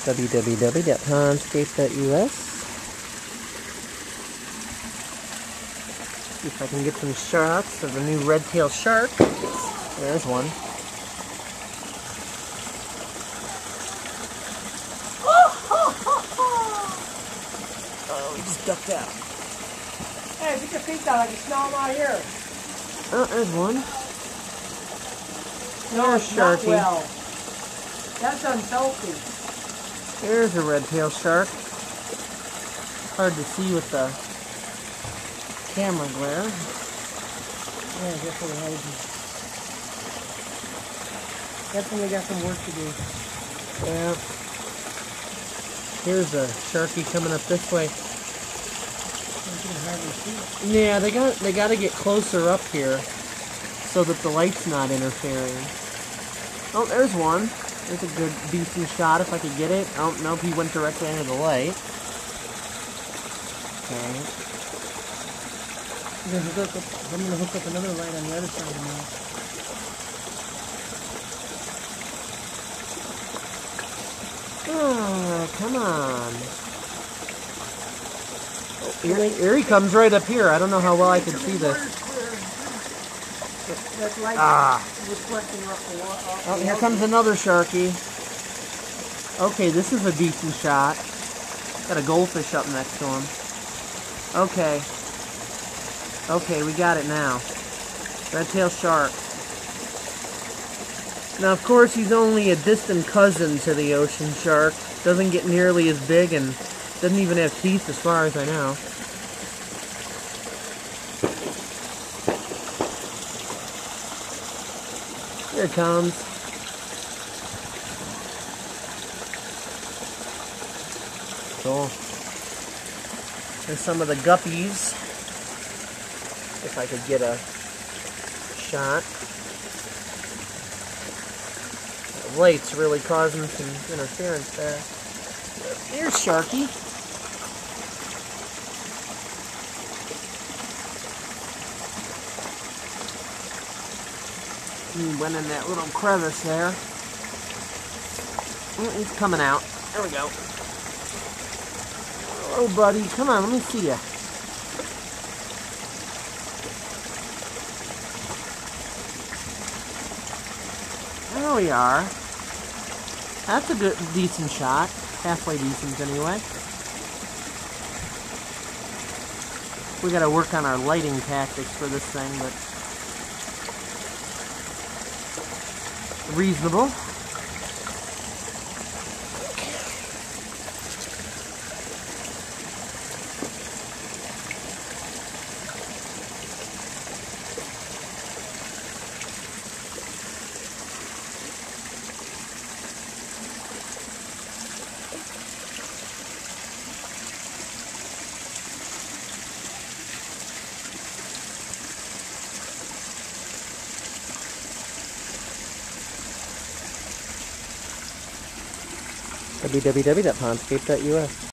www.pondscape.us. See if I can get some shots of the new red-tailed shark. There's one. Oh, he just ducked out. Hey, get your feet down, I can smell them out here. Oh, there's one. No, There's it's not Sharky. well. That's unhealthy. There's a red-tailed shark. Hard to see with the camera glare. Yeah, definitely. Definitely got some work to do. Yeah. Here's a Sharky coming up this way. You can hardly see it. Yeah, they got to get closer up here so that the light's not interfering. Oh, there's one. There's a good, decent shot if I could get it. Oh, nope, he went directly into the light. Okay. I'm gonna hook up another light on the other side of the mouth. Oh, come on. Oh, here he comes right up here. I don't know how well I can see this. That light reflecting off the water. Oh, here comes another Sharky. Okay, this is a decent shot. Got a goldfish up next to him. Okay. Okay, we got it now. Red-tailed shark. Now, of course, he's only a distant cousin to the ocean shark. Doesn't get nearly as big and doesn't even have teeth as far as I know. Here it comes. Cool. There's some of the guppies. If I could get a shot. The light's really causing some interference there. Here's Sharky. He went in that little crevice there. Oh, he's coming out. There we go. Hello, buddy. Come on, let me see you. There we are. That's a good, decent shot. Halfway decent, anyway. We gotta work on our lighting tactics for this thing, but reasonable. www.pondscape.us